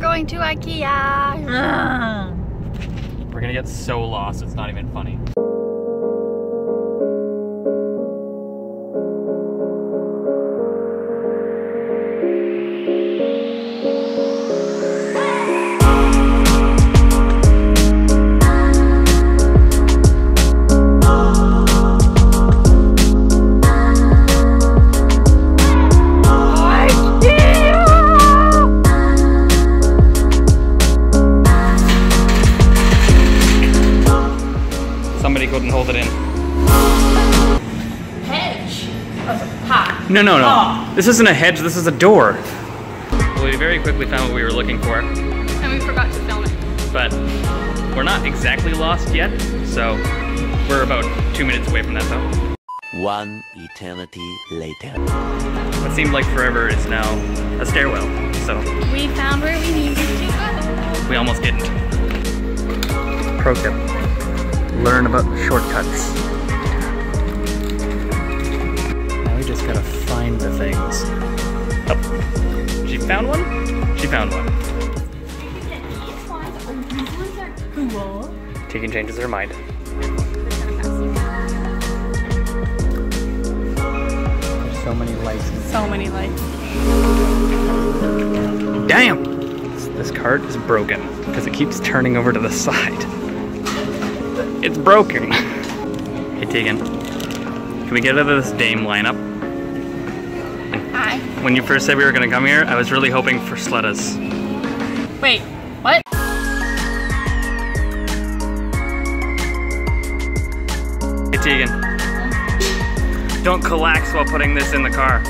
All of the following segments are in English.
going to IKEA. We're gonna get so lost, it's not even funny. Somebody couldn't hold it in. Hedge. Ha. No. Oh. This isn't a hedge, this is a door. Well, we very quickly found what we were looking for. And we forgot to film it. But we're not exactly lost yet, so we're about 2 minutes away from that though. One eternity later. What seemed like forever is now a stairwell, so. We found where we needed to go. We almost didn't. Pro tip. Learn about shortcuts. Now we just gotta find the things. Oh, she found one? She found one. Cool. Tegan changes her mind. There's so many lights. So many lights. Damn! This cart is broken because it keeps turning over to the side. It's broken. Hey Tegan, can we get out of this Dame lineup? Hi. When you first said we were gonna come here, I was really hoping for Sleddas. Wait, what? Hey Tegan, don't collapse while putting this in the car.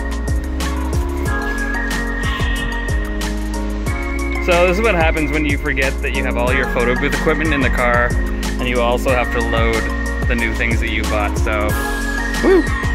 So this is what happens when you forget that you have all your photo booth equipment in the car, and you also have to load the new things that you bought, so woo!